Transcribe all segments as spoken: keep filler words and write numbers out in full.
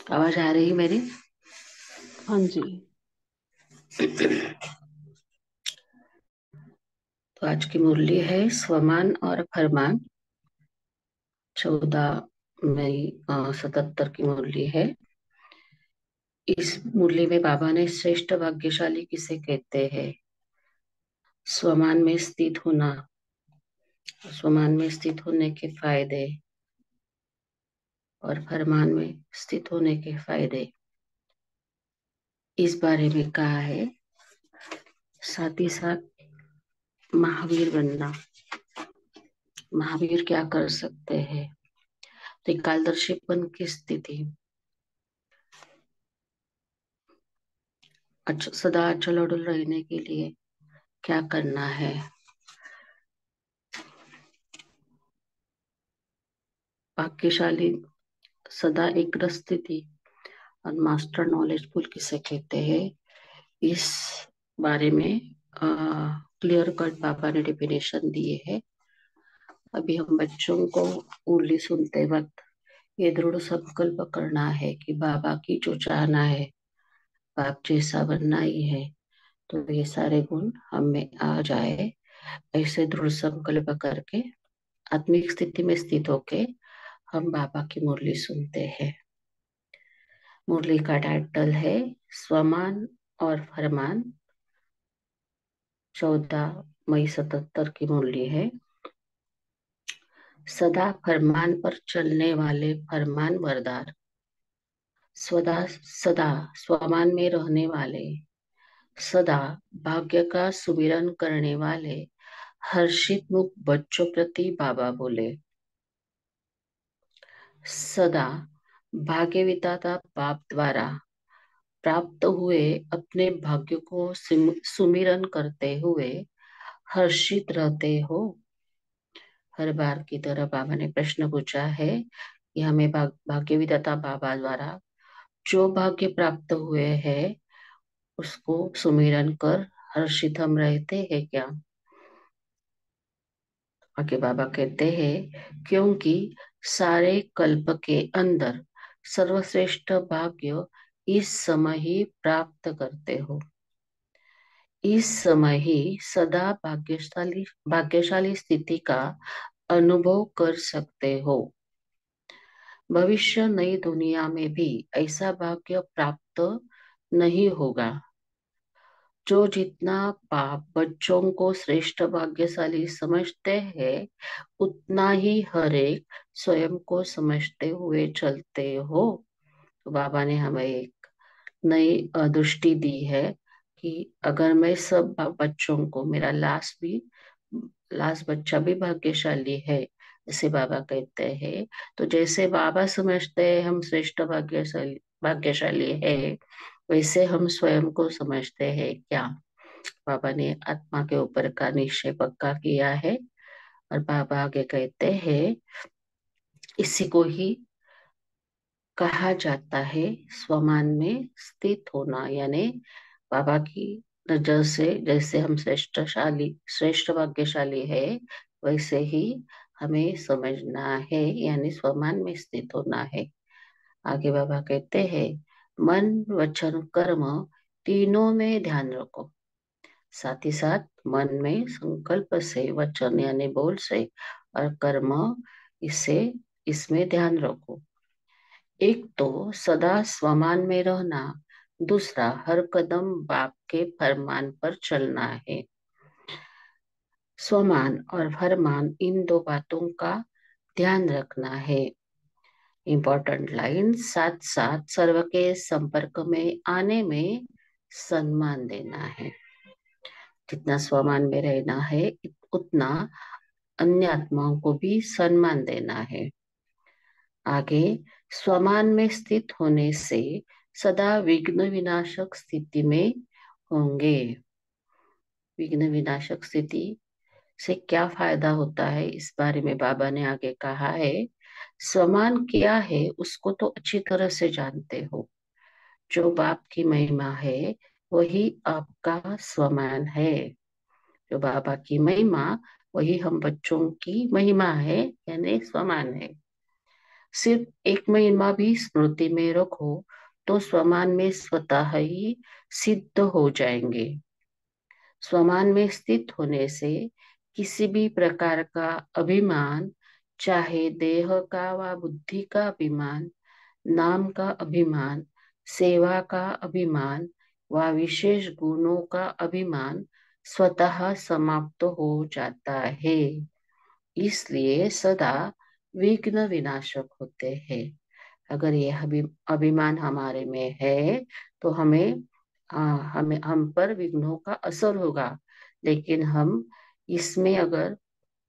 आवाज आ रही मेरी? हाँ जी। तो आज की मुरली है स्वमान और फरमान। चौदह मई सतहत्तर की मुरली है। इस मुरली में बाबा ने श्रेष्ठ भाग्यशाली किसे कहते हैं? स्वमान में स्थित होना, स्वमान में स्थित होने के फायदे और फरमान में स्थित होने के फायदे, इस बारे में कहा है। साथ ही साथ महावीर बनना, महावीर क्या कर सकते हैं? त्रिकालदर्शीपन की स्थिति, अच्छा सदा अचल अडल रहने के लिए क्या करना है? भाग्यशाली, सदा एक स्थिति और मास्टर नॉलेजफुल किसे कहते हैं? इस बारे में क्लियर कट बाबा ने डेफिनेशन दिए है। अभी हम बच्चों को मुरली सुनते वक्त ये दृढ़ संकल्प करना है कि बाबा की जो चाहना है, बाप जैसा बनना ही है, तो ये सारे गुण हम में आ जाए। ऐसे दृढ़ संकल्प करके आत्मिक स्थिति में स्थित होके हम बाबा की मुरली सुनते हैं। मुरली का टाइटल है स्वमान और फरमान। चौदह मई सतहत्तर की मुरली है। सदा फरमान पर चलने वाले फरमान बरदार, सदा सदा स्वमान में रहने वाले, सदा भाग्य का सुमिरन करने वाले हर्षित मुख बच्चों प्रति बाबा बोले। सदा भाग्य विधाता बाप द्वारा प्राप्त हुए अपने भाग्य को सिम- सुमिरन करते हुए हर्षित रहते हो। हर बार की तरह बाबा ने प्रश्न पूछा है कि हमें भाग, भाग्य विधाता बाबा द्वारा जो भाग्य प्राप्त हुए हैं उसको सुमिरन कर हर्षित हम रहते हैं क्या? आगे बाबा कहते हैं क्योंकि सारे कल्प के अंदर सर्वश्रेष्ठ भाग्य इस समय ही प्राप्त करते हो। इस समय ही सदा भाग्यशाली भाग्यशाली स्थिति का अनुभव कर सकते हो। भविष्य नई दुनिया में भी ऐसा भाग्य प्राप्त नहीं होगा। जो जितना पाप बच्चों को श्रेष्ठ भाग्यशाली समझते हैं, उतना ही हर एक स्वयं को समझते हुए चलते हो। तो बाबा ने हमें एक नई अ, दृष्टि दी है कि अगर मैं सब ब- बच्चों को, मेरा लास्ट भी लास्ट बच्चा भी भाग्यशाली है, जैसे बाबा कहते हैं, तो जैसे बाबा समझते हैं हम श्रेष्ठ भाग्यशाली भाग्यशाली है, वैसे हम स्वयं को समझते हैं क्या? बाबा ने आत्मा के ऊपर का निश्चय पक्का किया है। और बाबा आगे कहते हैं इसी को ही कहा जाता है स्वमान में स्थित होना, यानी बाबा की नजर से जैसे हम श्रेष्ठशाली श्रेष्ठ भाग्यशाली है, वैसे ही हमें समझना है, यानी स्वमान में स्थित होना है। आगे बाबा कहते हैं मन वचन कर्म तीनों में ध्यान रखो। साथ ही साथ मन में संकल्प से, वचन यानी बोल से, और कर्म, इसे इसमें ध्यान रखो। एक तो सदा स्वमान में रहना, दूसरा हर कदम बाप के फरमान पर चलना है। स्वमान और फरमान, इन दो बातों का ध्यान रखना है। इम्पोर्टेंट लाइन, साथ साथ सर्व के संपर्क में आने में सम्मान देना है। जितना स्वमान में रहना है उतना अन्य आत्माओं को भी सम्मान देना है। आगे, स्वमान में स्थित होने से सदा विघ्न विनाशक स्थिति में होंगे। विघ्न विनाशक स्थिति से क्या फायदा होता है, इस बारे में बाबा ने आगे कहा है। स्वमान क्या है उसको तो अच्छी तरह से जानते हो। जो बाप की महिमा है वही आपका स्वमान है। जो बाबा की महिमा, वही हम बच्चों की महिमा है, यानी स्वमान है। सिर्फ एक महीना भी स्मृति में रखो तो स्वमान में स्वतः ही सिद्ध हो जाएंगे। स्वमान में स्थित होने से किसी भी प्रकार का अभिमान, चाहे देह का व बुद्धि का अभिमान, नाम का अभिमान, सेवा का अभिमान व विशेष गुणों का अभिमान स्वतः समाप्त हो जाता है। इसलिए सदा विघ्न विनाशक होते हैं। अगर ये अभि, अभिमान हमारे में है तो हमें आ, हमें हम पर विघ्नों का असर होगा। लेकिन हम इसमें अगर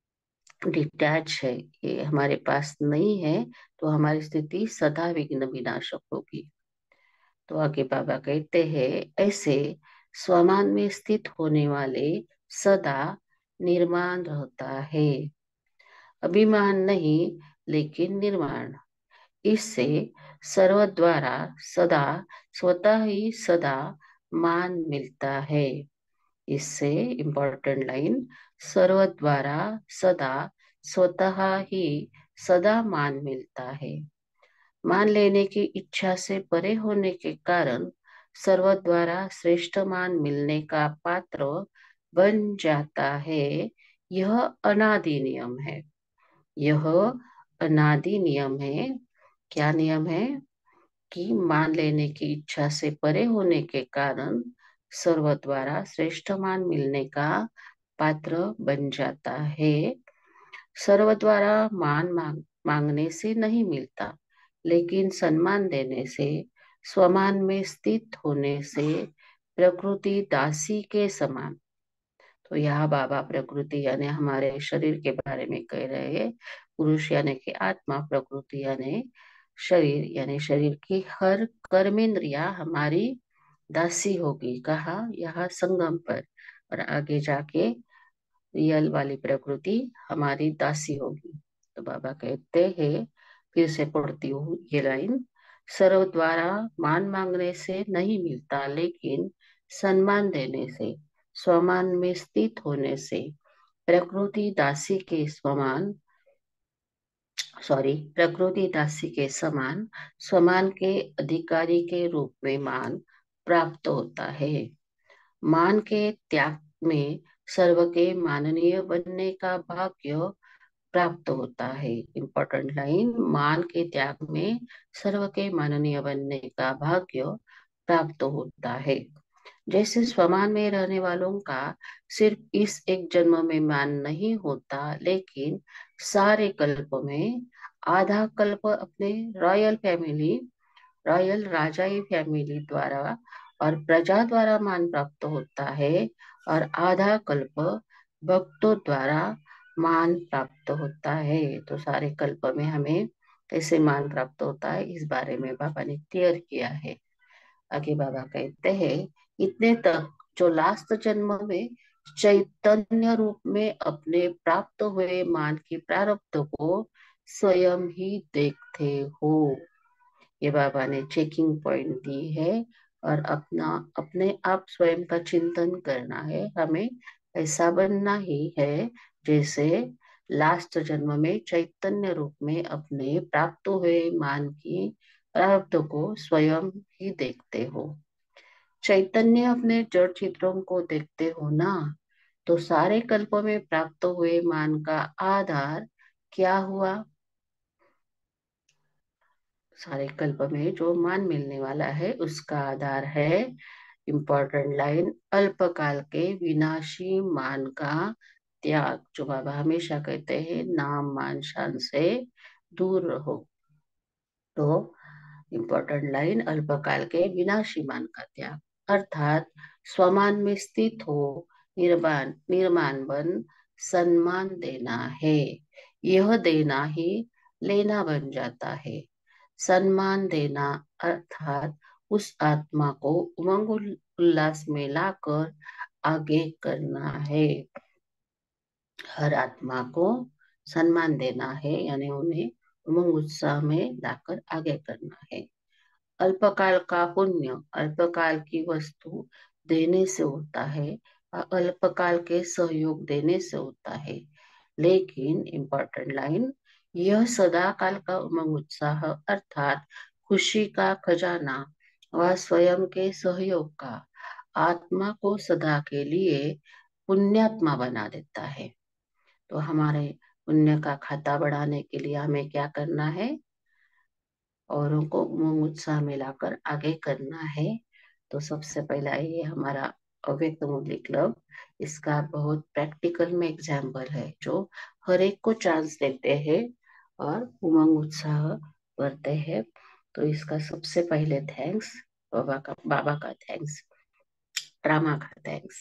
डिटैच है, ये हमारे पास नहीं है, तो हमारी स्थिति सदा विघ्न विनाशक होगी। तो आगे बाबा कहते हैं, ऐसे स्वमान में स्थित होने वाले सदा निर्माण रहता है। अभिमान नहीं, लेकिन निर्माण। इससे सर्व द्वारा सदा स्वतः ही सदा मान मिलता है। इससे इम्पोर्टेंट लाइन, सर्व द्वारा सदा स्वतः ही सदा मान मिलता है। मान लेने की इच्छा से परे होने के कारण सर्व द्वारा श्रेष्ठ मान मिलने का पात्र बन जाता है। यह अनादि नियम है। यह अनादि नियम है। क्या नियम है? कि मान लेने की इच्छा से परे होने के कारण सर्व द्वारा श्रेष्ठ मान मिलने का पात्र बन जाता है। सर्व द्वारा मान मांग, मांगने से नहीं मिलता, लेकिन सम्मान देने से, स्वमान में स्थित होने से प्रकृति दासी के समान। तो यहाँ बाबा प्रकृति यानी हमारे शरीर के बारे में कह रहे हैं। पुरुष यानी कि आत्मा, प्रकृति यानी शरीर, यानी शरीर की हर कर्मेंद्रिया हमारी दासी होगी। कहा? यहाँ संगम पर। और आगे जाके रियल वाली प्रकृति हमारी दासी होगी। तो बाबा कहते हैं, फिर से पढ़ती हूँ ये लाइन, सर्व द्वारा मान मांगने से नहीं मिलता, लेकिन सम्मान देने से, स्वमान में स्थित होने से प्रकृति दासी के समान, सॉरी प्रकृति दासी के समान स्वमान के अधिकारी के रूप में मान प्राप्त होता है। मान के त्याग में सर्व के माननीय बनने का भाग्य प्राप्त होता है। इम्पोर्टेंट लाइन, मान के त्याग में सर्व के माननीय बनने का भाग्य प्राप्त होता है। जैसे स्वमान में रहने वालों का सिर्फ इस एक जन्म में मान नहीं होता, लेकिन सारे कल्प में आधा कल्प अपने रॉयल फैमिली, रॉयल राजाई फैमिली द्वारा और प्रजा द्वारा मान प्राप्त होता है, और आधा कल्प भक्तों द्वारा मान प्राप्त होता है। तो सारे कल्प में हमें कैसे मान प्राप्त होता है, इस बारे में बाबा ने क्लियर किया है। आगे बाबा कहते हैं, इतने तक जो लास्ट जन्म में चैतन्य रूप में अपने प्राप्त हुए मान की प्रारब्ध को स्वयं ही देखते हो। ये बाबा ने चेकिंग पॉइंट दी है। और अपना अपने आप स्वयं का चिंतन करना है। हमें ऐसा बनना ही है जैसे लास्ट जन्म में चैतन्य रूप में अपने प्राप्त हुए मान की प्रारब्ध को स्वयं ही देखते हो। चैतन्य अपने जड़ चित्रों को देखते हो ना, तो सारे कल्पों में प्राप्त हुए मान का आधार क्या हुआ? सारे कल्प में जो मान मिलने वाला है उसका आधार है, इम्पोर्टेंट लाइन, अल्पकाल के विनाशी मान का त्याग। जो बाबा हमेशा कहते हैं, नाम मान शान से दूर रहो। तो इम्पोर्टेंट लाइन, अल्पकाल के विनाशी मान का त्याग, अर्थात स्वमान में स्थित हो निर्माण निर्माण बन सम्मान देना है। यह देना ही लेना बन जाता है। सम्मान देना अर्थात उस आत्मा को उमंग उल्लास में लाकर आगे करना है। हर आत्मा को सम्मान देना है, यानी उन्हें उमंग उत्साह में लाकर आगे करना है। अल्पकाल का पुण्य अल्पकाल की वस्तु देने से होता है और अल्पकाल के सहयोग देने से होता है। लेकिन इम्पोर्टेंट लाइन, यह सदा काल का उमंग उत्साह अर्थात खुशी का खजाना व स्वयं के सहयोग का आत्मा को सदा के लिए पुण्यात्मा बना देता है। तो हमारे पुण्य का खाता बढ़ाने के लिए हमें क्या करना है? औरों को उमंग उत्साह में लाकर आगे करना है। तो सबसे पहला ये हमारा अव्यक्त मुरली क्लब, इसका बहुत प्रैक्टिकल में एग्जाम्पल है, जो हर एक को चांस देते हैं और उमंग उत्साह करते हैं। तो इसका सबसे पहले थैंक्स बाबा का बाबा का थैंक्स, ड्रामा का थैंक्स।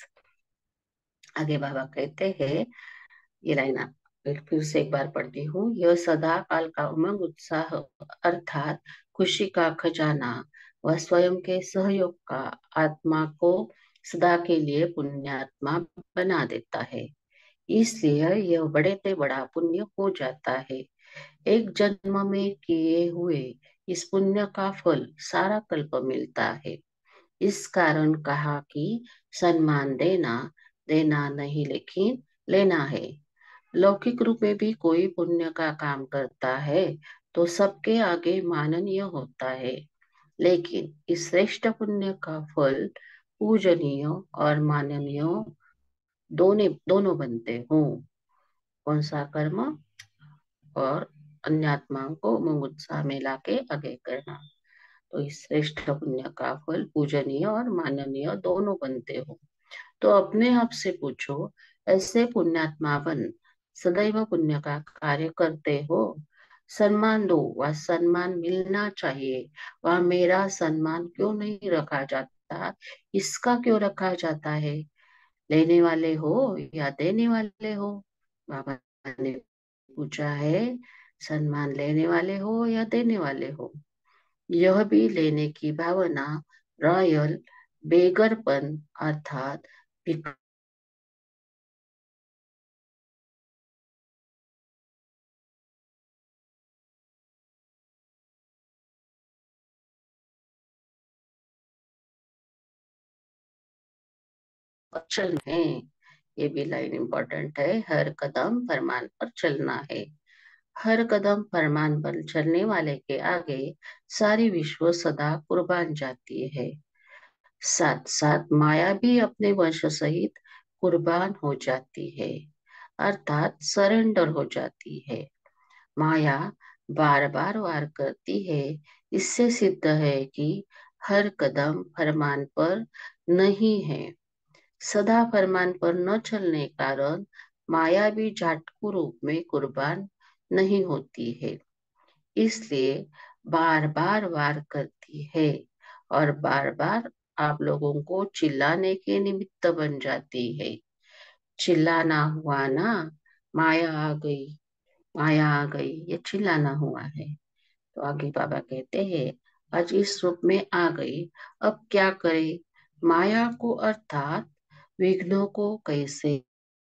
आगे बाबा कहते हैं, ये लाइन आप फिर फिर से एक बार पढ़ती हूँ। यह सदा काल का उमंग उत्साह अर्थात खुशी का खजाना व स्वयं के सहयोग का आत्मा को सदा के लिए पुण्यात्मा बना देता है। इसलिए यह बड़े से बड़ा पुण्य हो जाता है। एक जन्म में किए हुए इस पुण्य का फल सारा कल्प मिलता है। इस कारण कहा कि सम्मान देना देना नहीं लेकिन लेना है। लौकिक रूप में भी कोई पुण्य का काम करता है तो सबके आगे माननीय होता है, लेकिन इस श्रेष्ठ पुण्य का फल पूजनीय और माननीय दोनों दोनों बनते हों। कौन सा कर्म? और अन्य आत्माओं को मुंह उत्साह में लाके आगे करना। तो इस श्रेष्ठ पुण्य का फल पूजनीय और माननीय दोनों बनते हो। तो अपने आप से पूछो, ऐसे पुण्यात्मा बन सदैव पुण्य का कार्य करते हो? सम्मान दो, वह सम्मान मिलना चाहिए। वह मेरा सम्मान क्यों नहीं रखा जाता? इसका क्यों रखा जाता है? लेने वाले हो या देने वाले हो? बाबा ने पूछा है, सम्मान लेने वाले हो या देने वाले हो? यह भी लेने की भावना रॉयल बेगरपन अर्थात वचन है। ये भी लाइन इंपॉर्टेंट है। हर कदम फरमान पर चलना है। हर कदम फरमान पर चलने वाले के आगे सारी विश्व सदा कुर्बान जाती है। साथ साथ माया भी अपने वंश सहित कुर्बान हो जाती है, अर्थात सरेंडर हो जाती है। माया बार बार वार करती है। इससे सिद्ध है कि हर कदम फरमान पर नहीं है। सदा फरमान पर न चलने कारण माया भी जाटकू रूप में कुर्बान नहीं होती है। इसलिए बार बार वार करती है और बार बार आप लोगों को चिल्लाने के निमित्त बन जाती है। चिल्लाना हुआ ना, माया आ गई, माया आ गई, ये चिल्लाना हुआ है। तो आगे बाबा कहते हैं, आज इस रूप में आ गई, अब क्या करे? माया को अर्थात विघ्नों को कैसे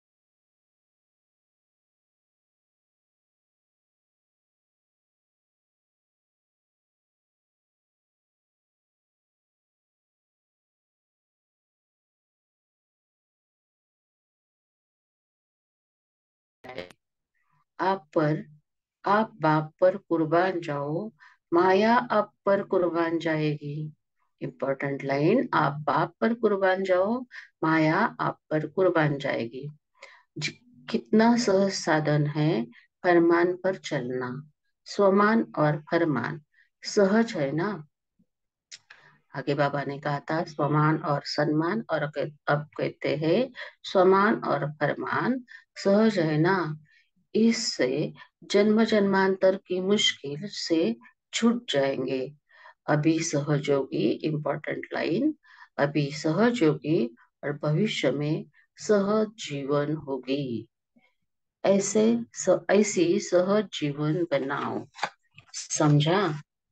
आप पर आप बाप पर कुर्बान जाओ, माया आप पर कुर्बान जाएगी। इंपॉर्टेंट लाइन, आप बाप पर कुर्बान जाओ, माया आप पर कुर्बान जाएगी। ज- कितना सहज साधन है फरमान पर चलना। स्वमान और फरमान सहज है ना? आगे बाबा ने कहा था स्वमान और सम्मान, और कह- अब कहते हैं स्वमान और फरमान सहज है ना? इससे जन्म जन्मांतर की मुश्किल से छूट जाएंगे। अभी सहजयोगी, इंपॉर्टेंट लाइन, अभी सहजयोगी और भविष्य में सहज जीवन होगी। ऐसे स, ऐसी सहज जीवन बनाओ। समझा?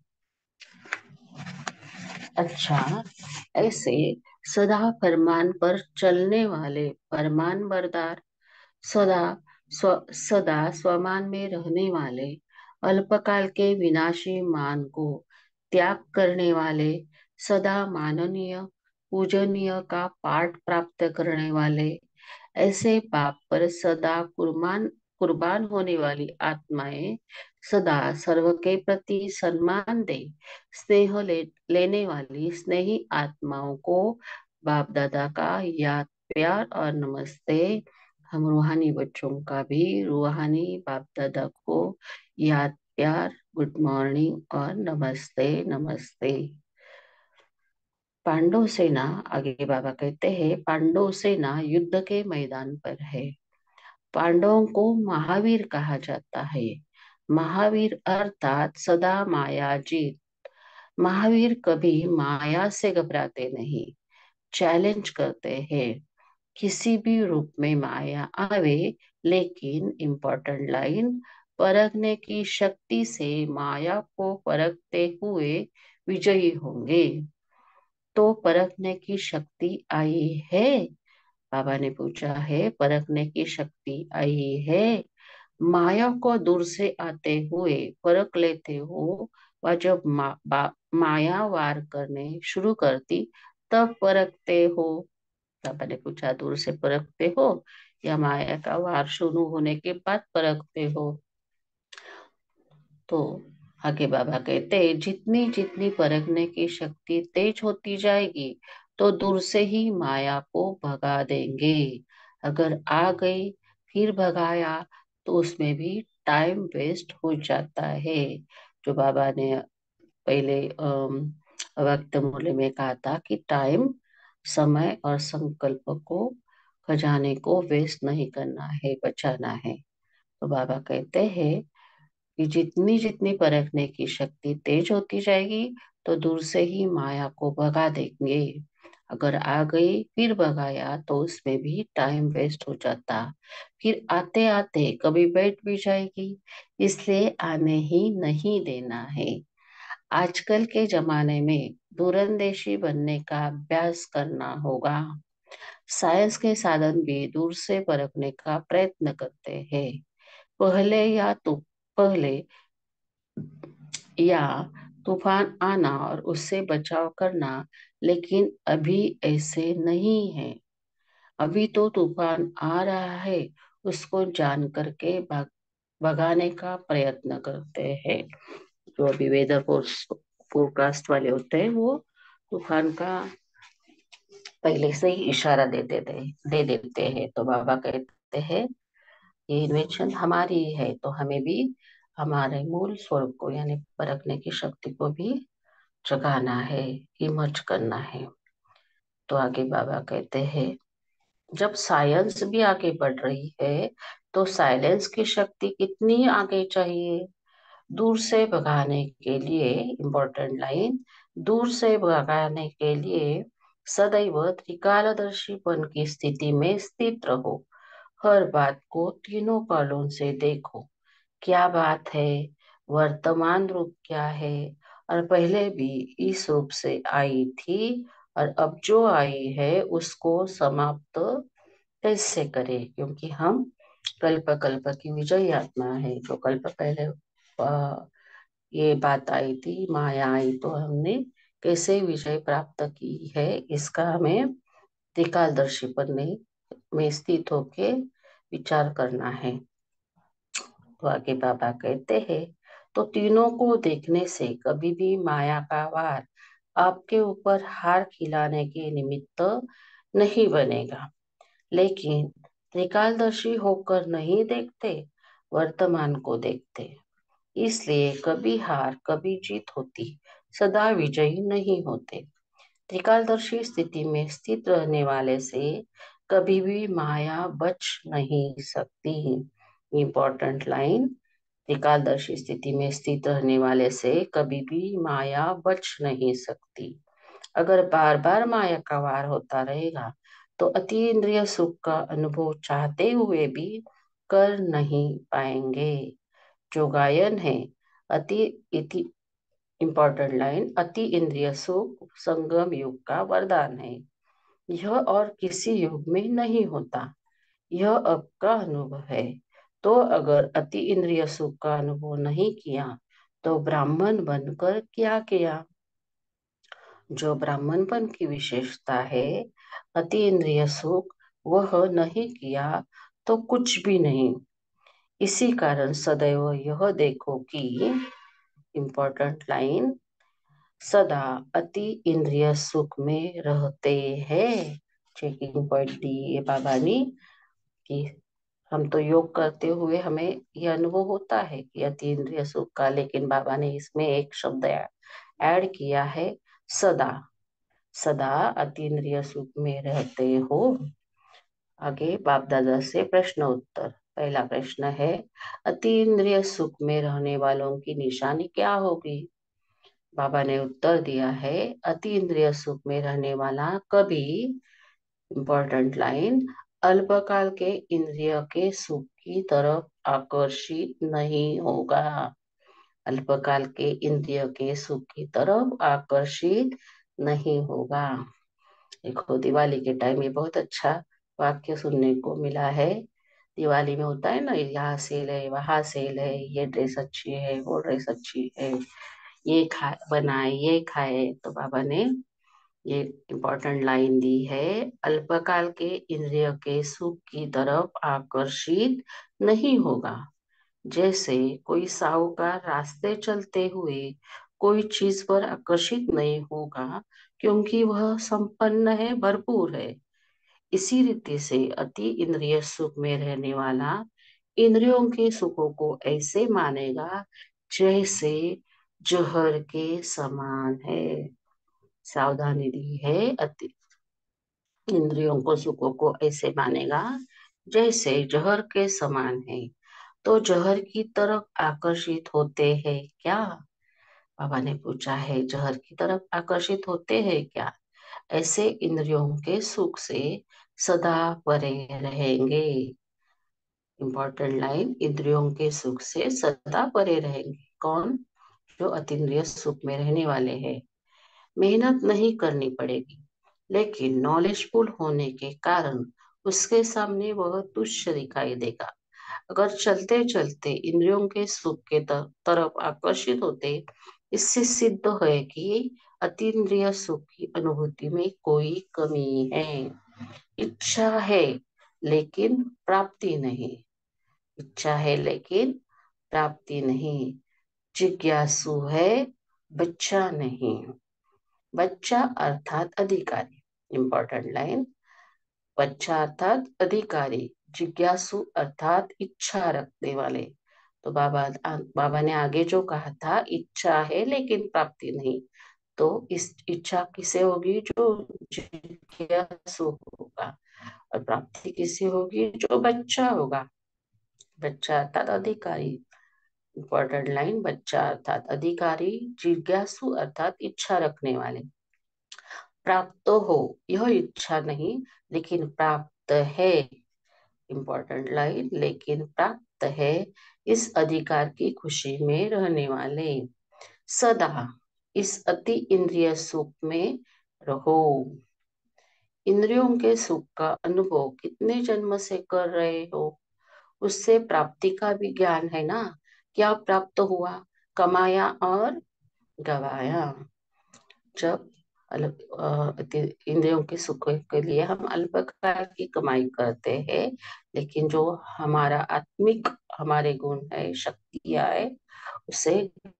अच्छा, ऐसे सदा फरमान पर चलने वाले फरमान बरदार, सदा स्व सदा स्वमान में रहने वाले, अल्पकाल के विनाशी मान को त्याग करने वाले, सदा माननीय पूजनीय का पाठ प्राप्त करने वाले, ऐसे बाप पर सदा कुर्बान कुर्बान होने वाली आत्माएं सदा सर्व के प्रति सम्मान दे। स्नेह ले, लेने वाली स्नेही आत्माओं को बाप दादा का याद, प्यार और नमस्ते। हम रूहानी बच्चों का भी रूहानी बाप दादा को याद, प्यार, गुड मॉर्निंग और नमस्ते नमस्ते। पांडव सेना, आगे बाबा कहते हैं, पांडव सेना युद्ध के मैदान पर है। पांडवों को महावीर कहा जाता है। महावीर अर्थात सदा माया जीत। महावीर कभी माया से घबराते नहीं, चैलेंज करते हैं। किसी भी रूप में माया आवे, लेकिन इम्पोर्टेंट लाइन, परखने की शक्ति से माया को परखते हुए विजयी होंगे। तो परखने की शक्ति आई है? बाबा ने पूछा है, परखने की शक्ति आई है? माया को दूर से आते हुए परख लेते हो, व जब मा, बा, माया वार करने शुरू करती तब परखते हो। बाबा ने पूछा, दूर से परखते हो या माया का वार शुरू होने के बाद परखते हो? तो आगे बाबा कहते हैं, जितनी जितनी परखने की शक्ति तेज होती जाएगी तो दूर से ही माया को भगा देंगे। अगर आ गई फिर भगाया तो उसमें भी टाइम वेस्ट हो जाता है। जो बाबा ने पहले अम, वक्त मूल्य में कहा था कि टाइम, समय और संकल्प को, खजाने को वेस्ट नहीं करना है, बचाना है। तो बाबा कहते हैं कि जितनी जितनी परखने की शक्ति तेज होती जाएगी तो दूर से ही माया को भगा देंगे। अगर आ गई फिर भगाया तो उसमें भी टाइम वेस्ट हो जाता, फिर आते आते कभी बैठ भी जाएगी। इसलिए आने ही नहीं देना है। आजकल के जमाने में दूरंदेशी बनने का अभ्यास करना होगा। साइंस के साधन भी दूर से परखने का प्रयत्न करते हैं। पहले या तो पहले या तूफान आना और उससे बचाव करना, लेकिन अभी ऐसे नहीं है। अभी तो तूफान आ रहा है, उसको जान करके भाग भगाने का प्रयत्न करते हैं। जो अभी वेदर फोरकास्ट वाले होते हैं वो तूफान का पहले से ही इशारा दे देते दे देते हैं। तो बाबा कहते हैं, ये इन्वेंशन हमारी ही है, तो हमें भी हमारे मूल स्वरूप को यानी परखने की शक्ति को भी जगाना है, इमर्ज करना है। तो आगे बाबा कहते हैं, जब साइंस भी आगे बढ़ रही है तो साइलेंस की शक्ति कितनी आगे चाहिए। दूर से भगाने के लिए, इम्पोर्टेंट लाइन, दूर से भगाने के लिए सदैव त्रिकालदर्शीपन की स्थिति में स्थित रहो। हर बात को तीनों कालों से देखो। क्या बात है, वर्तमान रूप क्या है, और पहले भी इस रूप से आई थी, और अब जो आई है उसको समाप्त कैसे करें, क्योंकि हम कल्प कल्प की विजयी आत्मा है। जो कल्प पहले अ, ये बात आई थी, माया आई, तो हमने कैसे विजय प्राप्त की है, इसका हमें त्रिकालदर्शीपन में में स्थित होके विचार करना है। तो आगे बाबा कहते हैं, तो तीनों को देखने से कभी भी माया का वार आपके ऊपर हार खिलाने के निमित्त नहीं बनेगा। लेकिन त्रिकालदर्शी होकर नहीं देखते, वर्तमान को देखते। इसलिए कभी हार कभी जीत होती, सदा विजयी नहीं होते। त्रिकालदर्शी स्थिति में स्थित रहने वाले से कभी भी माया बच नहीं सकती। इम्पोर्टेंट लाइन, त्रिकालदर्शी स्थिति में स्थित रहने वाले से कभी भी माया बच नहीं सकती। अगर बार बार माया का वार होता रहेगा तो अति इंद्रिय सुख का अनुभव चाहते हुए भी कर नहीं पाएंगे। जो गायन है, अति इति इम्पोर्टेंट लाइन, अति इंद्रिय सुख संगम युग का वरदान है। यह और किसी युग में नहीं होता, यह अब का अनुभव है। तो अगर अति इंद्रिय सुख का अनुभव नहीं किया तो ब्राह्मण बनकर क्या किया। जो ब्राह्मणपन की विशेषता है, अति इंद्रिय सुख, वह नहीं किया तो कुछ भी नहीं। इसी कारण सदैव यह देखो कि इम्पोर्टेंट लाइन, सदा अति इंद्रिय सुख में रहते हैं। चेकिंग पॉइंट दी ये बाबा ने कि हम तो योग करते हुए हमें यह अनुभव होता है कि अति इंद्रिय सुख का, लेकिन बाबा ने इसमें एक शब्द ऐड किया है, सदा। सदा अति इंद्रिय सुख में रहते हो। आगे बाप दादा से प्रश्न उत्तर। पहला प्रश्न है, अति इंद्रिय सुख में रहने वालों की निशानी क्या होगी? बाबा ने उत्तर दिया है, अति इंद्रिय सुख में रहने वाला कभी, इंपॉर्टेंट लाइन, अल्पकाल के इंद्रिय के सुख की तरफ आकर्षित नहीं होगा। अल्पकाल के इंद्रिय के सुख की तरफ आकर्षित नहीं होगा। देखो दिवाली के टाइम ये बहुत अच्छा वाक्य सुनने को मिला है। दिवाली में होता है ना, यहाँ सेल है, वहां सेल है, ये ड्रेस अच्छी है, वो ड्रेस अच्छी है, ये खा बनाए, ये खाए। तो बाबा ने ये इम्पोर्टेंट लाइन दी है, अल्पकाल के इंद्रिय के सुख की तरफ आकर्षित नहीं होगा। जैसे कोई साहूकार रास्ते चलते हुए कोई चीज पर आकर्षित नहीं होगा, क्योंकि वह संपन्न है, भरपूर है। इसी रीति से अति इंद्रिय सुख में रहने वाला इंद्रियों के सुखों को ऐसे मानेगा जैसे जहर के समान है। सावधानी दी है, अति इंद्रियों को सुखों को ऐसे मानेगा जैसे जहर के समान है। तो जहर की तरफ आकर्षित होते हैं क्या? बाबा ने पूछा है, जहर की तरफ आकर्षित होते हैं क्या? ऐसे इंद्रियों के सुख से सदा परे रहेंगे। इंपॉर्टेंट लाइन, इंद्रियों के सुख से सदा परे रहेंगे कौन? जो अतीन्द्रिय सुख में रहने वाले हैं। मेहनत नहीं करनी पड़ेगी, लेकिन नॉलेजफुल होने के कारण उसके सामने वह तुच्छ दिखाई देगा। अगर चलते चलते इंद्रियों के सुख के तर- तरफ आकर्षित होते, इससे सिद्ध है कि अतीन्द्रिय सुख की अनुभूति में कोई कमी है। इच्छा है लेकिन प्राप्ति नहीं। इच्छा है लेकिन प्राप्ति नहीं। जिज्ञासु है, बच्चा नहीं। बच्चा अर्थात अधिकारी, इंपॉर्टेंट लाइन, बच्चा अर्थात अधिकारी, जिज्ञासु अर्थात इच्छा रखने वाले। तो बाबा बाबा ने आगे जो कहा था, इच्छा है लेकिन प्राप्ति नहीं, तो इस इच्छा किसे होगी? जो जिज्ञासु होगा। और प्राप्ति किसे होगी? जो बच्चा होगा। बच्चा अर्थात अधिकारी, इंपॉर्टेंट लाइन, बच्चा अर्थात अधिकारी, जिज्ञासु अर्थात इच्छा रखने वाले। प्राप्त तो हो, यह इच्छा नहीं लेकिन प्राप्त है, इंपॉर्टेंट लाइन, लेकिन प्राप्त है, इस अधिकार की खुशी में रहने वाले। सदा इस अति इंद्रिय सुख में रहो। इंद्रियों के सुख का अनुभव कितने जन्म से कर रहे हो? उससे प्राप्ति का भी ज्ञान है ना। क्या प्राप्त हुआ? कमाया और गवाया। जब अल्प अ, इंद्रियों के सुख के लिए हम अल्पकाल की कमाई करते हैं, लेकिन जो हमारा आत्मिक हमारे गुण है, शक्तियां है, उसे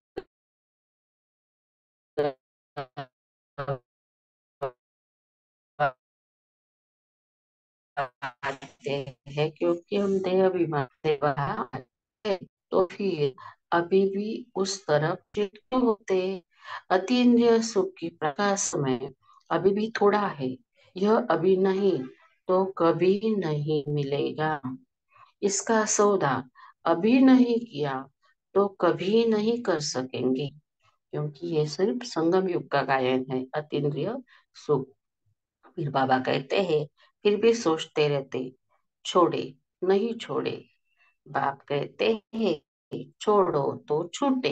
आते हैं, क्योंकि हम देह अभिमान से बाहर हैं। तो फिर अभी भी उस तरफ चित्त होते। अतीन्द्रिय सुख की प्रकाश में अभी भी थोड़ा है। यह अभी नहीं तो कभी नहीं मिलेगा। इसका सौदा अभी नहीं किया तो कभी नहीं कर सकेंगे, क्योंकि ये सिर्फ संगम युग का गायन है, अतीन्द्रिय सुख। फिर बाबा कहते हैं, फिर भी सोचते रहते, छोड़े नहीं छोड़े। बाप कहते हैं, छोड़ो तो छूटे।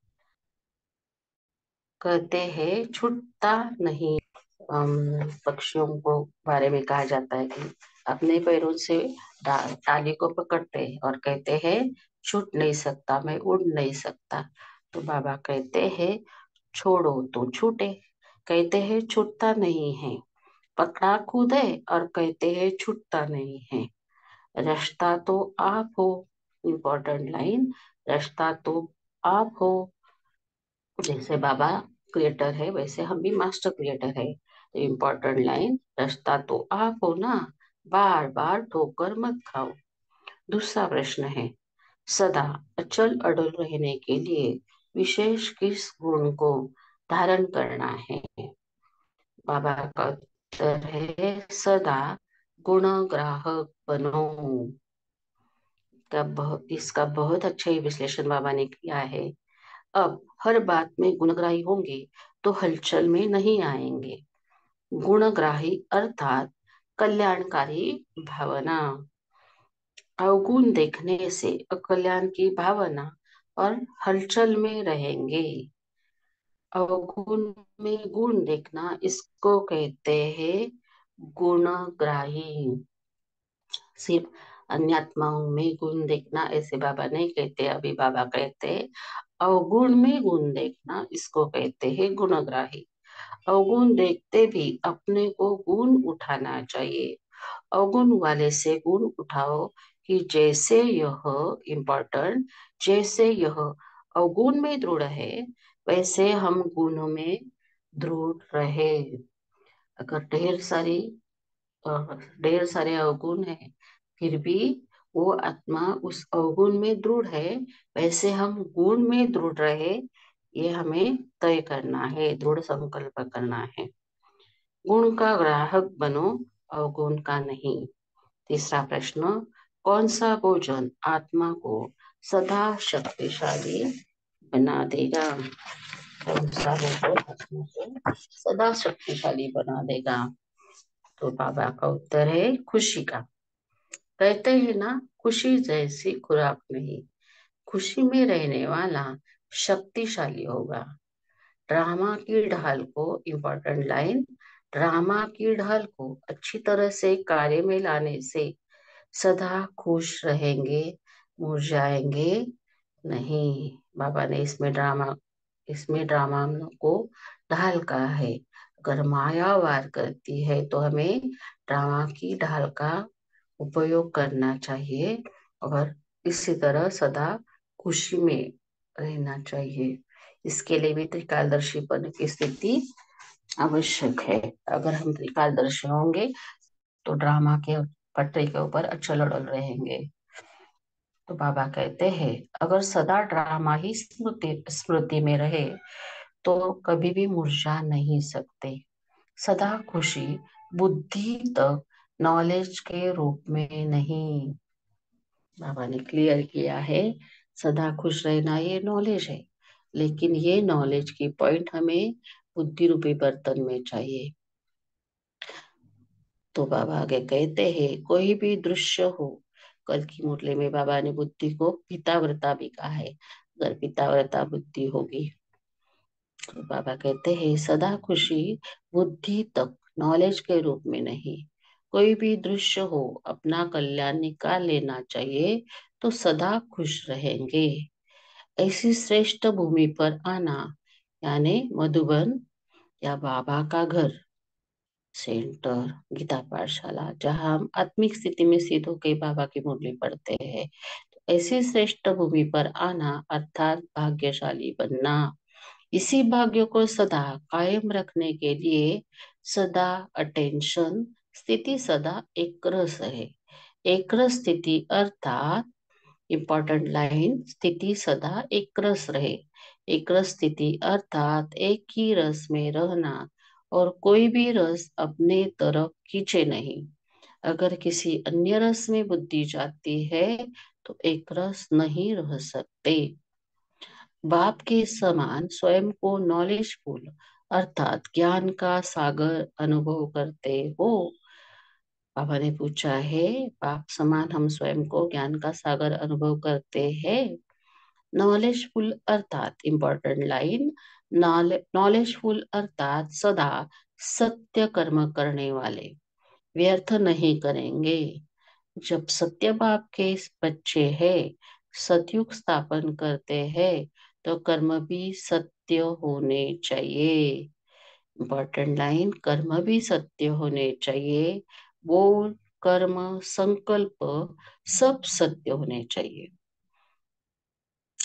कहते हैं छूटता नहीं। अम, पक्षियों को बारे में कहा जाता है कि अपने पैरों से डा- डाली को पकड़ते हैं और कहते हैं, छूट नहीं सकता, मैं उड़ नहीं सकता। तो बाबा कहते हैं, छोड़ो तो छूटे। कहते हैं छूटता नहीं है। पकड़ा खुद है और कहते हैं छूटता नहीं है। रास्ता तो आप हो। इम्पोर्टेंट लाइन, रचता तो आप हो। जैसे बाबा क्रिएटर है वैसे हम भी मास्टर क्रिएटर है। तो इम्पोर्टेंट लाइन, रचता तो आप हो ना, बार बार ठोकर मत खाओ। दूसरा प्रश्न है, सदा अचल अडल रहने के लिए विशेष किस गुण को धारण करना है? बाबा का उत्तर है, सदा गुण ग्राहक बनो। का बहुत इसका बहुत अच्छा ही विश्लेषण बाबा ने किया है। अब हर बात में गुणग्राही होंगे तो हलचल में नहीं आएंगे। गुणग्राही अर्थात कल्याणकारी भावना। अवगुण देखने से अकल्याण की भावना और हलचल में रहेंगे। अवगुण में गुण देखना, इसको कहते हैं गुणग्राही। सिर्फ अन्य आत्माओं में गुण देखना ऐसे बाबा नहीं कहते, अभी बाबा कहते हैं अवगुण में गुण देखना, इसको कहते हैं गुणग्राही। अवगुण देखते भी अपने को गुण उठाना चाहिए। अवगुण वाले से गुण उठाओ कि जैसे यह इम्पोर्टेंट, जैसे यह अवगुण में दृढ़ है वैसे हम गुणों में दृढ़ रहे। अगर ढेर सारी अ, ढेर सारे अवगुण है फिर भी वो आत्मा उस अवगुण में दृढ़ है, वैसे हम गुण में दृढ़ रहे, ये हमें तय करना है, दृढ़ संकल्प करना है। गुण का ग्राहक बनो, अवगुण का नहीं। तीसरा प्रश्न, कौन सा भोजन आत्मा को सदा शक्तिशाली बना देगा? कौन सा भोजन आत्मा को सदा शक्तिशाली बना देगा? तो बाबा का उत्तर है खुशी का। कहते हैं ना, खुशी जैसी खुराक नहीं, खुशी में रहने वाला शक्तिशाली होगा। ड्रामा की ढाल को, इम्पोर्टेंट लाइन, ड्रामा की ढाल को अच्छी तरह से कार्य में लाने से सदा खुश रहेंगे, मुरझाएंगे नहीं। बाबा ने इसमें ड्रामा इसमें ड्रामा को ढाल कहा है। अगर माया वार करती है तो हमें ड्रामा की ढाल का उपयोग करना चाहिए और इसी तरह सदा खुशी में रहना चाहिए। इसके लिए भी त्रिकालदर्शीपन की स्थिति आवश्यक है। अगर हम त्रिकालदर्शी होंगे तो ड्रामा के पटरी के ऊपर अचल अड़ल रहेंगे। तो बाबा कहते हैं, अगर सदा ड्रामा ही स्मृति स्मृति में रहे तो कभी भी मुरझा नहीं सकते। सदा खुशी बुद्धि तक, नॉलेज के रूप में नहीं। बाबा ने क्लियर किया है, सदा खुश रहना ये नॉलेज है, लेकिन ये नॉलेज की पॉइंट हमें बुद्धि रूपी बर्तन में चाहिए। तो बाबा आगे कहते हैं, कोई भी दृश्य हो, कल की मुरली में बाबा ने बुद्धि को पिताव्रता भी कहा है। अगर पिताव्रता बुद्धि होगी तो बाबा कहते हैं, सदा खुशी बुद्धि तक, नॉलेज के रूप में नहीं। कोई भी दृश्य हो अपना कल्याण निकाल लेना चाहिए तो सदा खुश रहेंगे। ऐसी श्रेष्ठ भूमि पर आना, यानी मधुबन या बाबा का घर, सेंटर, गीता पाठशाला, जहाँ हम आत्मिक स्थिति में सिद्ध होकर बाबा की मुरली पढ़ते हैं, तो ऐसी श्रेष्ठ भूमि पर आना अर्थात भाग्यशाली बनना। इसी भाग्य को सदा कायम रखने के लिए सदा अटेंशन, स्थिति सदा एक रस है। एक रस स्थिति अर्थात, इम्पोर्टेंट लाइन, स्थिति सदा एक रस रहे। एक रस स्थिति अर्थात एक ही रस में रहना और कोई भी रस अपने तरफ खींचे नहीं। अगर किसी अन्य रस में बुद्धि जाती है तो एक रस नहीं रह सकते। बाप के समान स्वयं को नॉलेजफुल अर्थात ज्ञान का सागर अनुभव करते हो। बाबा ने पूछा है, बाप समान हम स्वयं को ज्ञान का सागर अनुभव करते हैं। नॉलेजफुल अर्थात, इम्पोर्टेंट लाइन, नॉलेजफुल अर्थात सदा सत्य कर्म करने वाले, व्यर्थ नहीं करेंगे। जब सत्य बाप के बच्चे हैं, सतयुग स्थापन करते हैं, तो कर्म भी सत्य होने चाहिए। इम्पोर्टेंट लाइन, कर्म भी सत्य होने चाहिए। बोल, कर्म, संकल्प सब सत्य होने चाहिए।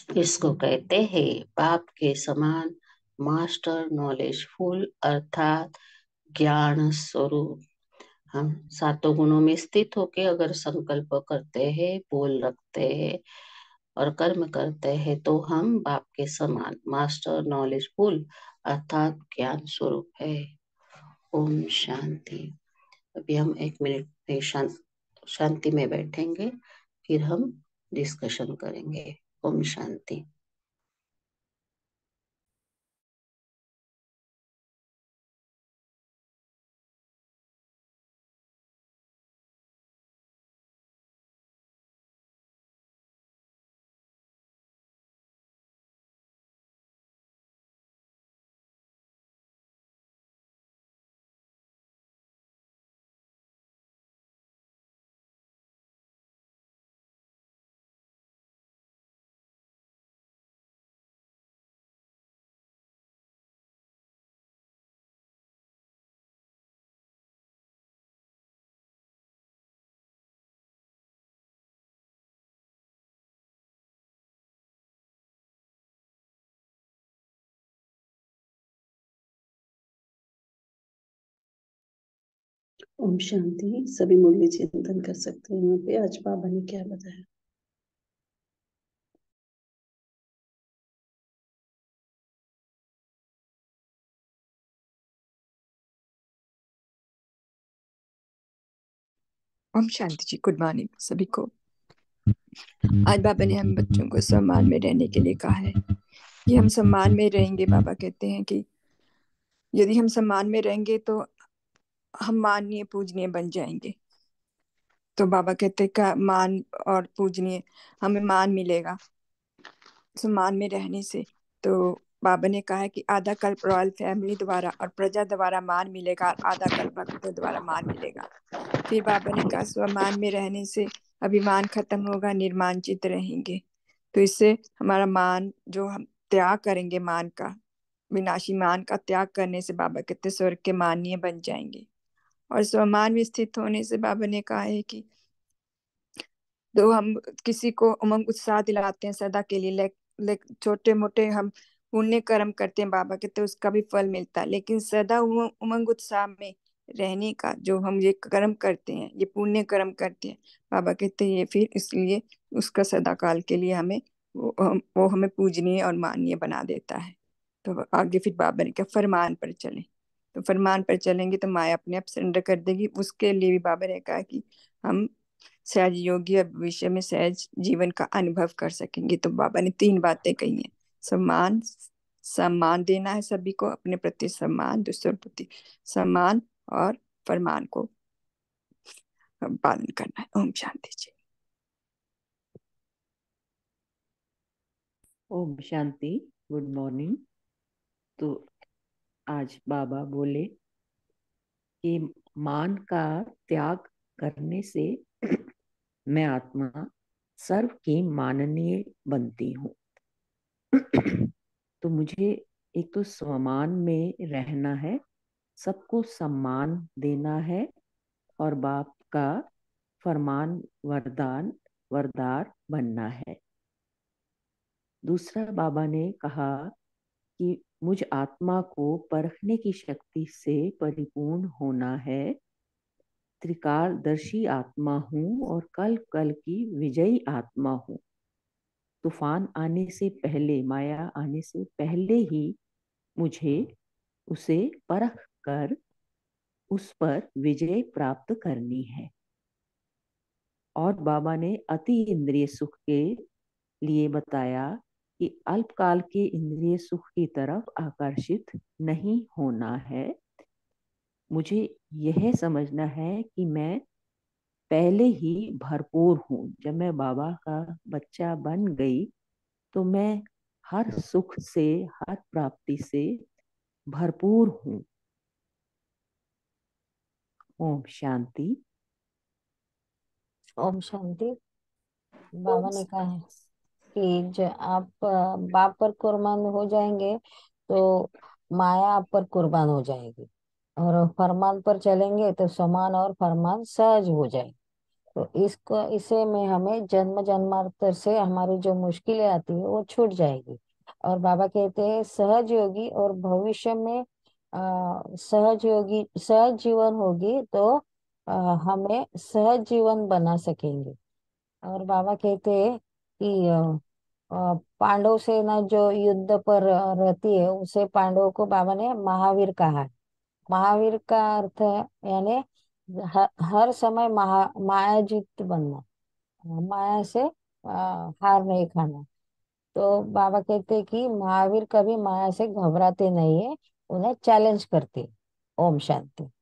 इसको कहते हैं बाप के समान मास्टर नॉलेजफुल, अर्थात ज्ञान स्वरूप। हम सातों गुणों में स्थित होके अगर संकल्प करते हैं, बोल रखते हैं और कर्म करते हैं तो हम बाप के समान मास्टर नॉलेजफुल अर्थात ज्ञान स्वरूप है। ओम शांति। अभी हम एक मिनट में शांत शांति में बैठेंगे, फिर हम डिस्कशन करेंगे। ओम शांति। ओम शांति। सभी मुरली चिंतन कर सकते हैं यहाँ पे। आज बाबा ने क्या बताया? ओम शांति जी। गुड मॉर्निंग सभी को। आज बाबा ने हम बच्चों को सम्मान में रहने के लिए कहा है कि हम सम्मान में रहेंगे। बाबा कहते हैं कि यदि हम सम्मान में रहेंगे तो हम माननीय पूजनीय बन जाएंगे। तो बाबा कहते हैं का मान और पूजनीय हमें मान मिलेगा सम्मान में रहने से। तो बाबा ने कहा है कि आधा कल्प रॉयल फैमिली द्वारा और प्रजा द्वारा मान मिलेगा और आधा कल्प भक्तों द्वारा मान मिलेगा। फिर बाबा ने कहा स्वमान में रहने से अभिमान खत्म होगा, निर्मानचित रहेंगे। तो इससे हमारा मान जो हम त्याग करेंगे, मान का विनाशी मान का त्याग करने से बाबा कहते स्वर्ग के माननीय बन जाएंगे। और स्वमान में स्थित होने से बाबा ने कहा है कि तो हम किसी को उमंग उत्साह दिलाते हैं सदा के लिए। ले, ले, छोटे मोटे हम पुण्य कर्म करते हैं, बाबा कहते हैं उसका भी फल मिलता है। लेकिन सदा उमंग उमंग उत्साह में रहने का जो हम ये कर्म करते हैं, ये पुण्य कर्म करते हैं, बाबा कहते हैं ये फिर इसलिए उसका सदा काल के लिए हमें वो, हम, वो हमें पूजनीय और माननीय बना देता है। तो आगे फिर बाबा ने कहा फरमान पर चले। तो फरमान पर चलेंगे तो माया अपने आप सरेंडर कर देगी। उसके लिए भी बाबा ने कहा कि हम सहज योगी और भविष्य में सहज जीवन का अनुभव कर सकेंगे। तो बाबा ने तीन बातें कही हैं। सम्मान, सम्मान देना है सभी को, अपने प्रति सम्मान, दूसरों प्रति सम्मान और फरमान को पालन करना है। ओम शांति जी। ओम शांति। Good morning. तो आज बाबा बोले कि मान का त्याग करने से मैं आत्मा सर्व की माननीय बनती हूँ। तो मुझे एक तो स्वमान में रहना है, सबको सम्मान देना है और बाप का फरमान वरदान वरदार बनना है। दूसरा बाबा ने कहा कि मुझ आत्मा को परखने की शक्ति से परिपूर्ण होना है। त्रिकालदर्शी आत्मा हूँ और कल कल की विजयी आत्मा हूँ। तूफान आने से पहले, माया आने से पहले ही मुझे उसे परख कर उस पर विजय प्राप्त करनी है। और बाबा ने अति इंद्रिय सुख के लिए बताया कि अल्पकाल के इंद्रिय सुख की तरफ आकर्षित नहीं होना है। मुझे यह समझना है कि मैं पहले ही भरपूर हूँ। जब मैं बाबा का बच्चा बन गई तो मैं हर सुख से, हर प्राप्ति से भरपूर हूँ। ओम शांति। ओम शांति। बाबा ने कहा है कि जब आप अ, बाप पर कुर्बान हो जाएंगे तो माया आप पर कुर्बान हो जाएगी, और फरमान पर चलेंगे तो समान और फरमान सहज हो जाएगी। तो इसको इसे में हमें जन्म जन्मांतर से हमारी जो मुश्किलें आती है वो छूट जाएगी। और बाबा कहते हैं सहज योगी, और भविष्य में आ, सहज योगी सहज जीवन होगी तो आ, हमें सहज जीवन बना सकेंगे। और बाबा कहते हैं कि अ, अ, पांडव सेना जो युद्ध पर रहती है उसे पांडवों को बाबा ने महावीर कहा है। महावीर का अर्थ है यानी हर, हर समय महा मायाजीत बनना, माया से आ, हार नहीं खाना। तो बाबा कहते हैं कि महावीर कभी माया से घबराते नहीं है, उन्हें चैलेंज करते। ओम शांति।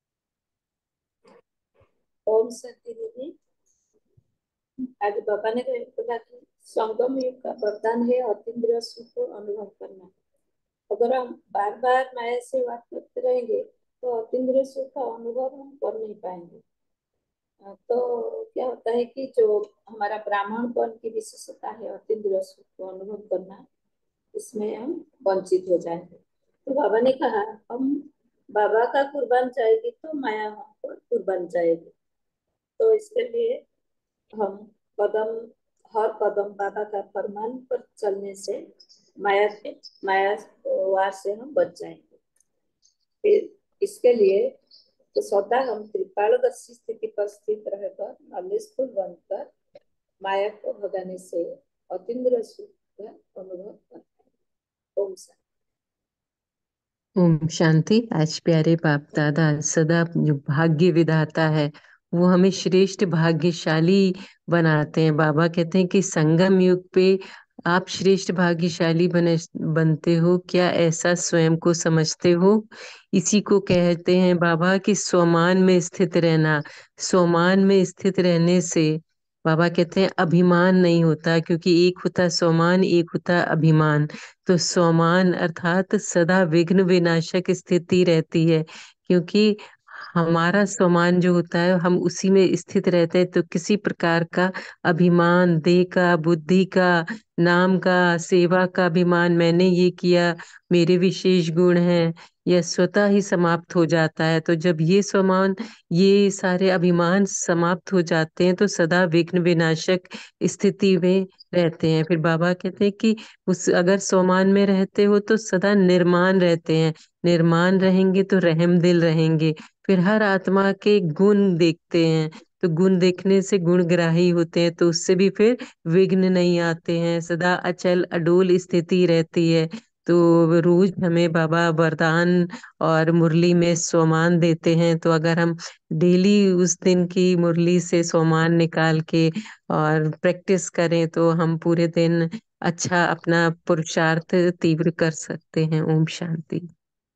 ओम शांति दीदी। आज बाबा ने बोला कि संगम युग का वरदान है अतीन्द्रिय सुख को अनुभव करना। अगर हम बार बार माया से बात करते रहेंगे तो अतीन्द्रिय सुख का अनुभव हम कर नहीं पाएंगे। तो क्या होता है कि जो हमारा ब्राह्मणपन की विशेषता है अतीन्द्रिय सुख को अनुभव करना, इसमें हम वंचित हो जाएंगे। तो बाबा ने कहा हम बाबा का कुर्बान जाएगी तो माया हम पर कुर्बान जाएगी। तो इसके लिए हम कदम हर कदम बाबा का फरमान पर चलने से माया से माया वार से हम बच जाएंगे। फिर इसके लिए तो सदा हम त्रिकालदर्शी स्थिति पर स्थित रहकर नॉलेजफुल बनकर माया को भगाने से अतीन्द्रिय सुख का अनुभव करते हैं। ओम शांति। ओम शांति। आज प्यारे बाप दादा सदा जो भाग्य विधाता है वो हमें श्रेष्ठ भाग्यशाली बनाते हैं। बाबा कहते हैं कि संगम युग पे आप श्रेष्ठ भाग्यशाली बने बनते हो, क्या ऐसा स्वयं को समझते हो? इसी को कहते हैं बाबा कि स्वमान में स्थित रहना। स्वमान में स्थित रहने से बाबा कहते हैं अभिमान नहीं होता, क्योंकि एक होता स्वमान, एक होता अभिमान। तो स्वमान अर्थात सदा विघ्न विनाशक स्थिति रहती है, क्योंकि हमारा स्वमान जो होता है हम उसी में स्थित रहते हैं। तो किसी प्रकार का अभिमान, देह का, बुद्धि का, नाम का, सेवा का अभिमान, मैंने ये किया, मेरे विशेष गुण हैं, यह स्वतः ही समाप्त हो जाता है। तो जब ये स्वमान, ये सारे अभिमान समाप्त हो जाते हैं तो सदा विघ्न विनाशक स्थिति में रहते हैं। फिर बाबा कहते हैं कि उस अगर सोमान में रहते हो तो सदा निर्माण रहते हैं। निर्माण रहेंगे तो रहम दिल रहेंगे। फिर हर आत्मा के गुण देखते हैं, तो गुण देखने से गुणग्राही होते हैं, तो उससे भी फिर विघ्न नहीं आते हैं। सदा अचल अडोल स्थिति रहती है। तो रोज हमें बाबा वरदान और मुरली में सोमान देते हैं। तो अगर हम डेली उस दिन की मुरली से सोमान निकाल के और प्रैक्टिस करें तो हम पूरे दिन अच्छा अपना पुरुषार्थ तीव्र कर सकते हैं। ओम शांति।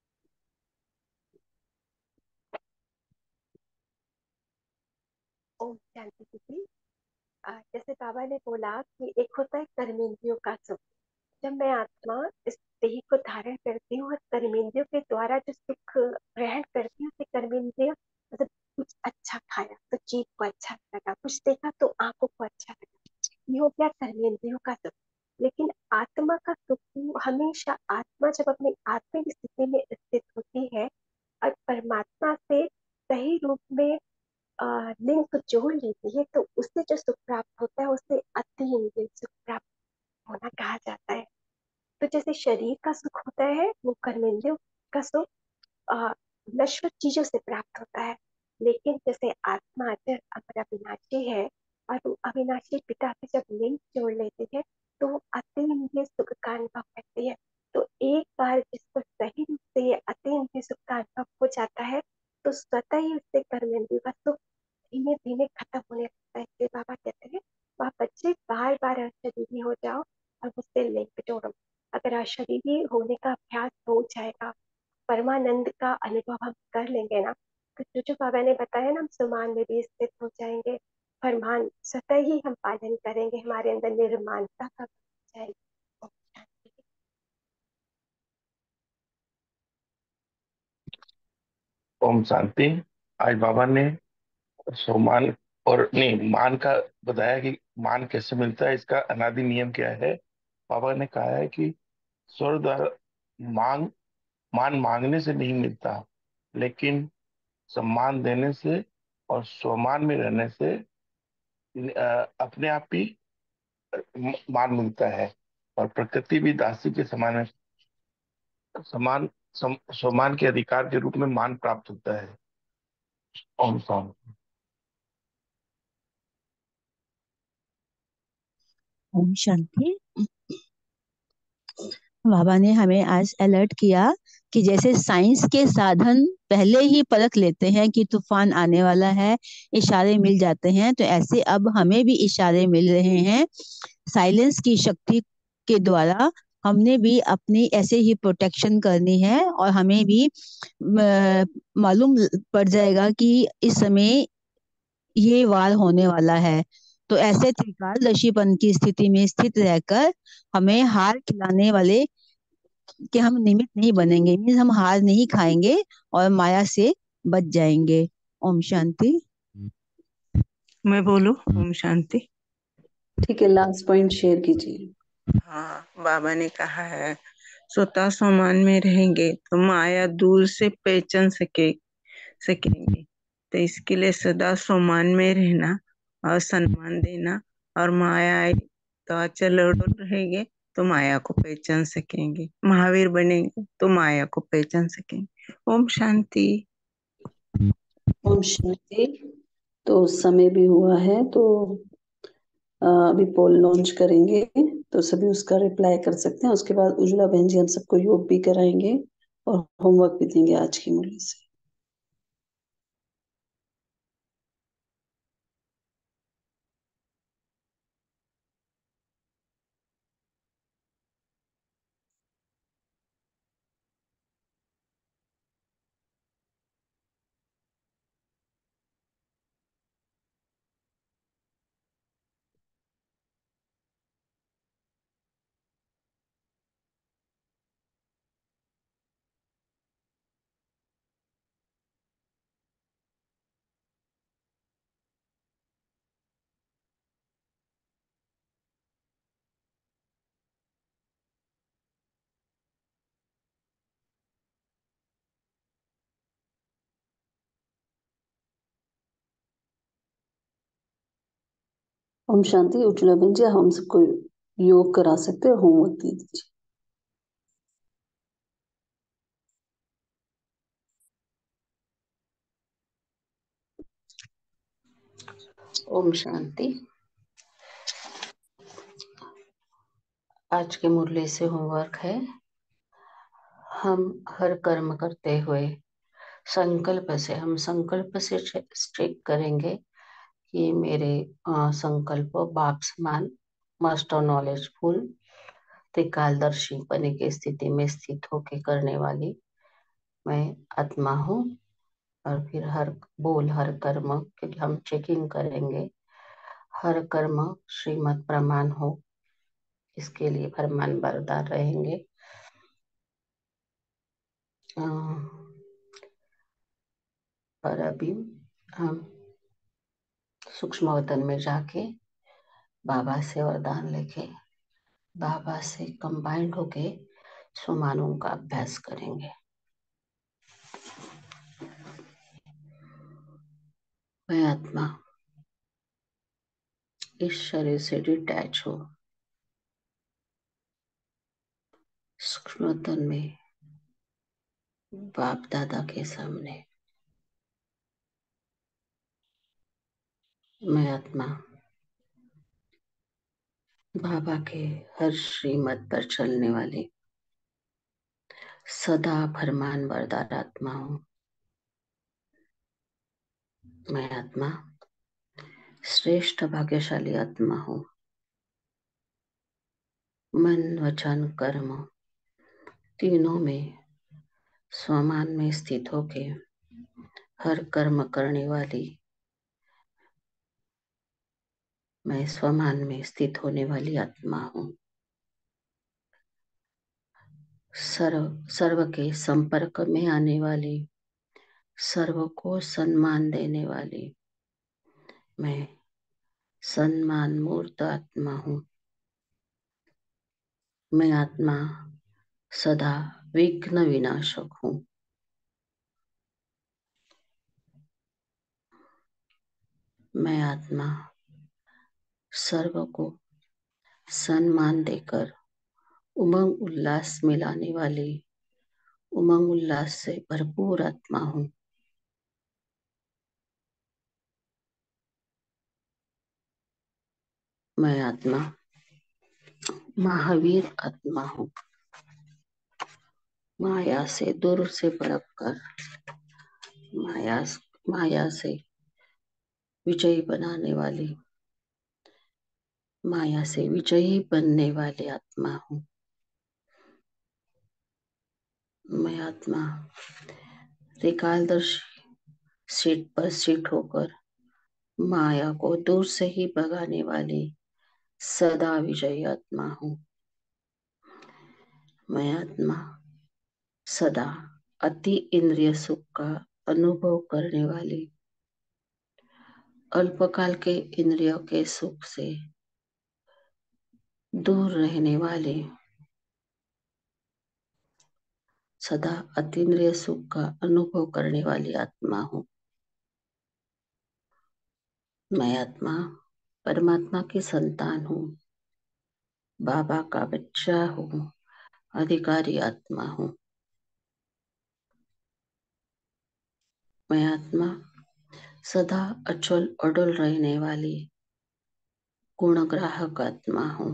ओम शांति दीदी। अ, जैसे बाबा ने बोला कि एक होता है कर्मेंद्रियों का सुख। जब मैं आत्मा इस देह को धारण करती हूँ और कर्मेंद्रियों के द्वारा जो सुख ग्रहण करती हूँ, कर्मेंद्रिय मतलब कुछ अच्छा खाया तो जीभ को अच्छा लगा, कुछ देखा तो आंखों को अच्छा लगा, ये हो गया कर्मेंद्रियों का सुख। लेकिन आत्मा का सुख हमेशा आत्मा जब अपनी आत्मिक स्थिति में स्थित होती है और परमात्मा से सही रूप में लिंक को जोड़ लेती है, तो उससे जो सुख प्राप्त होता है उसे अति सुख प्राप्त होना कहा जाता है। तो जैसे शरीर का सुख होता है वो कर्मेंद्रियों का सुख अ, नश्वर चीजों से प्राप्त होता है। लेकिन जैसे आत्मा अजर अमर अविनाशी है और वो अविनाशी पिता से जब लिंक जोड़ लेती है तो वो अतीन्द्रिय सुख का अनुभव करती है। तो एक बार जिसको सही रूप से ये अतीन्द्रिय सुख का अनुभव हो जाता है तो स्वतः ही उससे कर्मेंद्रियों का सुख धीमे धीमे खत्म होने लगता है। इसलिए बाबा कहते हैं वह बच्चे बार बार अशरीरी हो जाओ और उससे लिंक जोड़ो। अगर अशरीरी होने का अभ्यास हो जाएगा, परमानंद का अनुभव हम कर लेंगे ना, तो जो जो बाबा ने बताया ना, हम सुमान में भी स्थित हो जाएंगे, फरमान स्वतः ही हम पालन करेंगे, हमारे अंदर निर्माणता का जाएगी। ओम शांति। ओम शांति। आज बाबा ने सोमान और नहीं मान का बताया कि मान कैसे मिलता है, इसका अनादि नियम क्या है। बाबा ने कहा है कि स्वर्ग द्वार मांग मान मांगने से नहीं मिलता, लेकिन सम्मान देने से और स्वमान में रहने से अ, अपने आप ही म- मान मिलता है, और प्रकृति भी दासी के समान समान सम, सम्मान के अधिकार के रूप में मान प्राप्त होता है। ओम शांति। ओम शांति। बाबा ने हमें आज अलर्ट किया कि जैसे साइंस के साधन पहले ही परख लेते हैं कि तूफान आने वाला है, इशारे मिल जाते हैं, तो ऐसे अब हमें भी इशारे मिल रहे हैं साइलेंस की शक्ति के द्वारा। हमने भी अपनी ऐसे ही प्रोटेक्शन करनी है, और हमें भी अ, मालूम पड़ जाएगा कि इस समय ये वार होने वाला है। तो ऐसे त्रिकालदर्शीपन की स्थिति में स्थित रहकर हमें हार खिलाने वाले कि हम निमित्त नहीं बनेंगे, मीन्स हम हार नहीं खाएंगे और माया से बच जाएंगे। ओम शांति। मैं बोलूं? ओम शांति। ठीक है, लास्ट पॉइंट शेयर कीजिए। हाँ, बाबा ने कहा है स्वतः समान में रहेंगे तो माया दूर से पहचान सके सकेंगे। तो इसके लिए सदा सम्मान में रहना और सम्मान देना, और माया आई तो अचल अडोल रहेंगे तो माया को पहचान सकेंगे। महावीर बनेंगे तो माया को पहचान सकेंगे। ओम शांति। ओम शांति। तो समय भी हुआ है, तो अ, अभी पोल लॉन्च करेंगे, तो सभी उसका रिप्लाई कर सकते हैं। उसके बाद उज्ज्वला बहन जी हम सबको योग भी कराएंगे और होमवर्क भी देंगे आज की मुरली से। ओम शांति। उज्ज्वला बहन जी हम सबको योग करा सकते हैं, होमवर्क दे दीजिए। ओम शांति। आज की मुरली से होमवर्क है, हम हर कर्म करते हुए संकल्प से हम संकल्प से स्ट्रिक करेंगे कि मेरे अ, संकल्प बाप समान मास्टर नॉलेजफुल त्रिकालदर्शी बने की स्थिति में स्थित होकर करने वाली मैं आत्मा हूँ। और फिर हर बोल हर कर्म, क्योंकि हम चेकिंग करेंगे, हर कर्म श्रीमद् प्रमाण हो, इसके लिए फरमान बरदार रहेंगे। अ, और अभी हम सूक्ष्म वतन में जाके बाबा से वरदान लेके बाबा से कंबाइंड होके सुमानों का अभ्यास करेंगे। मैं आत्मा इस शरीर से डिटैच हो, सूक्ष्म वतन में बाप दादा के सामने मैं आत्मा बाबा के हर श्रीमत पर चलने वाली सदा फरमान बरदार आत्मा हूँ। मैं आत्मा श्रेष्ठ भाग्यशाली आत्मा हूँ। मन वचन कर्म तीनों में स्वमान में स्थित होके हर कर्म करने वाली मैं स्वमान में स्थित होने वाली आत्मा हूँ। सर्व सर्व के संपर्क में आने वाली, सर्व को सम्मान देने वाली मैं सम्मान मूर्त आत्मा हूँ। मैं आत्मा सदा विघ्न विनाशक हूँ। मैं आत्मा सर्व को सम्मान देकर उमंग उल्लास में लाने वाली उमंग उल्लास से भरपूर आत्मा हूँ। मैं आत्मा महावीर आत्मा हूँ। माया से दूर से भड़क कर माया माया से विजयी बनाने वाली माया से विजयी बनने वाली आत्मा हूँ। मैं आत्मा त्रिकालदर्शी सीट पर सीट होकर माया को दूर से ही भगाने वाली सदा विजयी आत्मा हूँ। मैं आत्मा सदा अति इंद्रिय सुख का अनुभव करने वाली अल्पकाल के इंद्रियों के सुख से दूर रहने वाली सदा अतीन्द्रिय सुख का अनुभव करने वाली आत्मा हूँ। मैं आत्मा परमात्मा की संतान हूँ। बाबा का बच्चा हूँ। अधिकारी आत्मा हूँ। मैं आत्मा सदा अचल अडल रहने वाली गुणग्राहक आत्मा हूँ।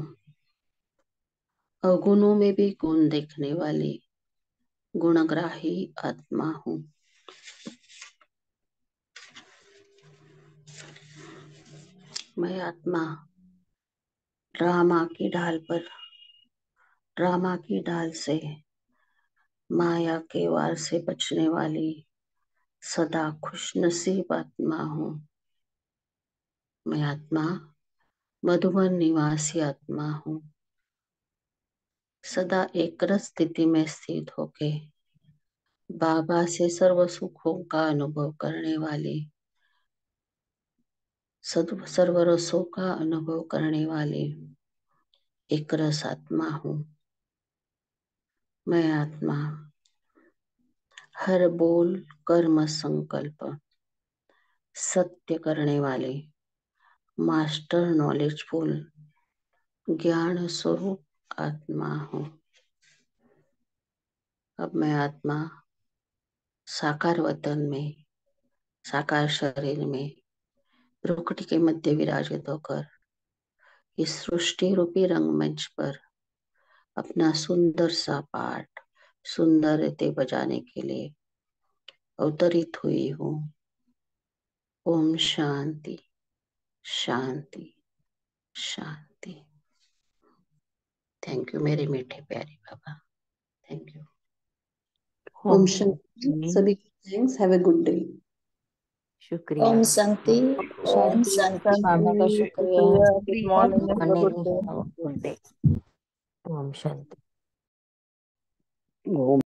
अवगुणों में भी गुण देखने वाली गुणग्राही आत्मा हूँ। मैं आत्मा ड्रामा की ढाल पर ड्रामा की ढाल से माया के वार से बचने वाली सदा खुशनसीब आत्मा हूँ। मैं आत्मा मधुबन निवासी आत्मा हूँ। सदा एकरस स्थिति में स्थित होके बाबा से सर्व सुखों का अनुभव करने वाली सर्व रसों का अनुभव करने वाली एकरस आत्मा हूँ। मैं आत्मा हर बोल कर्म संकल्प सत्य करने वाली मास्टर नॉलेजफुल ज्ञान स्वरूप आत्मा हूँ। अब मैं आत्मा साकार वतन में साकार शरीर में रुकटी के मध्य विराजित होकर इस सृष्टि रूपी रंगमंच पर अपना सुंदर सा पाठ सुंदर रीते बजाने के लिए अवतरित हुई हूँ। ओम शांति शांति शांति। थैंक यू मेरे मीठे प्यारे बाबा। Thank you. ओम ओम शांति। शांति। सभी thanks. Have a good day. शुक्रिया। ओम शांति ओम शांति। बाबा का शांति, शुक्रिया। शुक्रिया, good morning, have a good morning day. Good day. ओम शांति। ओम